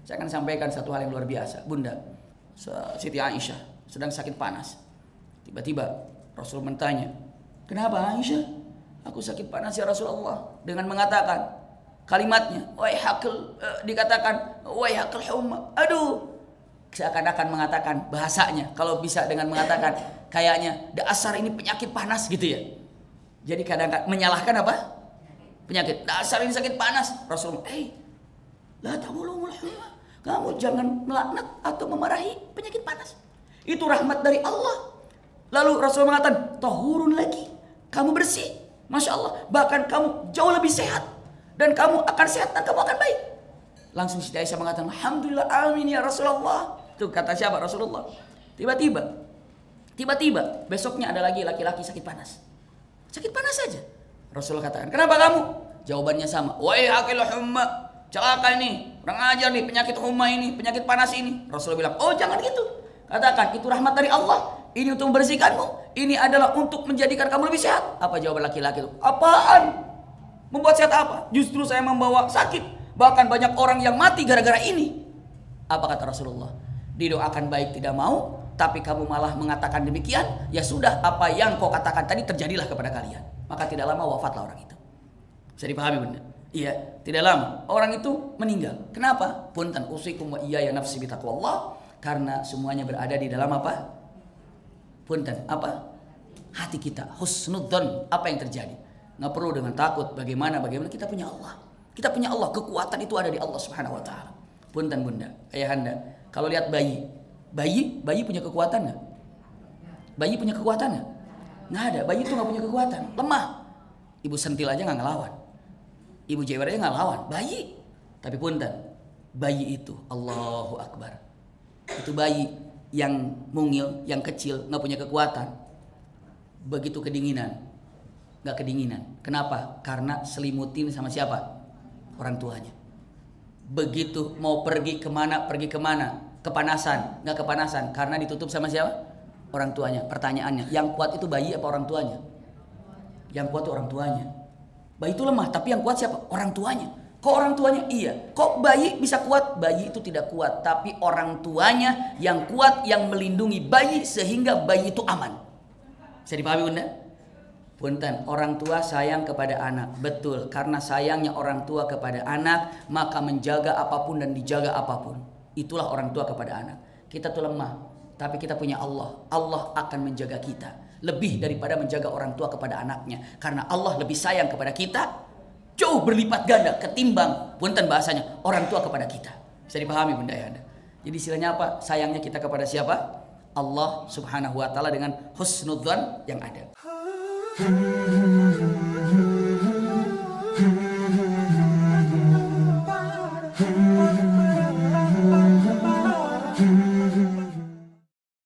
Saya akan sampaikan satu hal yang luar biasa. Bunda, Siti Aisyah sedang sakit panas. Tiba-tiba Rasul bertanya, kenapa Aisyah? Aku sakit panas ya Rasulullah. Dengan mengatakan kalimatnya, dikatakan waihakal humma. Aduh, seakan-akan mengatakan bahasanya, kalau bisa dengan mengatakan kayaknya dasar ini penyakit panas gitu ya. Jadi kadang-kadang menyalahkan apa? Penyakit. Dasar ini sakit panas. Rasulullah, la taqulul humma. Kamu jangan melaknat atau memarahi penyakit panas. Itu rahmat dari Allah. Lalu Rasulullah mengatakan, tahurun lagi. Kamu bersih. Masya Allah. Bahkan kamu jauh lebih sehat. Dan kamu akan sehat dan kamu akan baik. Langsung Siti Aisyah mengatakan, alhamdulillah, amin ya Rasulullah. Itu kata siapa? Rasulullah. Tiba-tiba besoknya ada lagi laki-laki sakit panas. Sakit panas saja. Rasulullah katakan, kenapa kamu? Jawabannya sama. Waihakil humma. Celaka ini, kurang ajar nih, penyakit humma ini, penyakit panas ini. Rasulullah bilang, oh jangan gitu. Katakan, itu rahmat dari Allah. Ini untuk membersihkanmu. Ini adalah untuk menjadikan kamu lebih sehat. Apa jawaban laki-laki itu? Apaan? Membuat sehat apa? Justru saya membawa sakit. Bahkan banyak orang yang mati gara-gara ini. Apa kata Rasulullah? Didoakan baik tidak mau, tapi kamu malah mengatakan demikian. Ya sudah, apa yang kau katakan tadi terjadilah kepada kalian. Maka tidak lama wafatlah orang itu. Bisa dipahami bunda? Iya, tidak lama orang itu meninggal. Kenapa? Punten usikum wa iyaya nafsi bitaqwallah. Karena semuanya berada di dalam apa? Punten, apa? Hati kita, husnudzon. Apa yang terjadi? Nggak perlu dengan takut. Bagaimana kita punya Allah. Kita punya Allah. Kekuatan itu ada di Allah Subhanahu Wa Taala. Punten bunda, ayahanda. Kalau lihat bayi punya kekuatan nggak? Bayi punya kekuatan nggak? Nggak ada. Bayi itu nggak punya kekuatan. Lemah. Ibu sentil aja nggak ngelawan. Ibu jewer aja nggak lawan, bayi. Tapi punten, bayi itu Allahu Akbar. Itu bayi yang mungil, yang kecil, nggak punya kekuatan. Begitu kedinginan, nggak kedinginan. Kenapa? Karena selimutin sama siapa? Orang tuanya. Begitu mau pergi kemana? Kepanasan, nggak kepanasan. Karena ditutup sama siapa? Orang tuanya. Pertanyaannya, yang kuat itu bayi apa orang tuanya? Yang kuat itu orang tuanya. Bayi itu lemah, tapi yang kuat siapa? Orang tuanya. Kok orang tuanya? Iya. Kok bayi bisa kuat? Bayi itu tidak kuat, tapi orang tuanya yang kuat, yang melindungi bayi sehingga bayi itu aman. Bisa dipahami bunda? Punten, orang tua sayang kepada anak. Betul, karena sayangnya orang tua kepada anak, maka menjaga apapun dan dijaga apapun. Itulah orang tua kepada anak. Kita tuh lemah, tapi kita punya Allah. Allah akan menjaga kita. Lebih daripada menjaga orang tua kepada anaknya. Karena Allah lebih sayang kepada kita. Jauh berlipat ganda ketimbang, punten bahasanya, orang tua kepada kita. Bisa dipahami bunda ya anda? Jadi istilahnya apa? Sayangnya kita kepada siapa? Allah Subhanahu Wa Taala dengan husnudzon yang ada.